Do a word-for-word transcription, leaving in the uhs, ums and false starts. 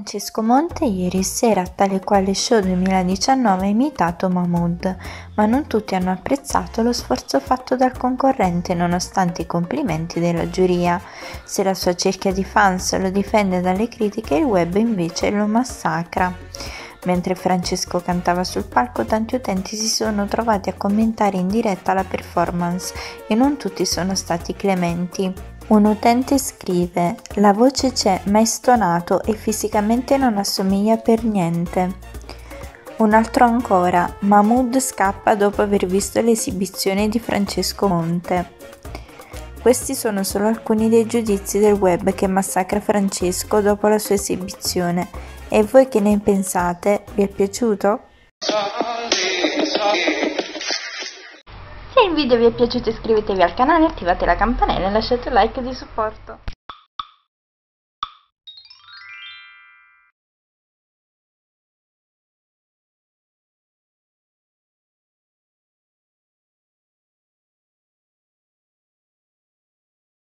Francesco Monte ieri sera a Tale Quale Show duemiladiciannove ha imitato Mahmood, ma non tutti hanno apprezzato lo sforzo fatto dal concorrente nonostante i complimenti della giuria. Se la sua cerchia di fans lo difende dalle critiche, il web invece lo massacra. Mentre Francesco cantava sul palco, tanti utenti si sono trovati a commentare in diretta la performance e non tutti sono stati clementi. Un utente scrive: "La voce c'è, ma è stonato e fisicamente non assomiglia per niente". Un altro ancora: "Mahmood scappa dopo aver visto l'esibizione di Francesco Monte". Questi sono solo alcuni dei giudizi del web che massacra Francesco dopo la sua esibizione. E voi che ne pensate? Vi è piaciuto? Se il video vi è piaciuto iscrivetevi al canale, attivate la campanella e lasciate un like di supporto.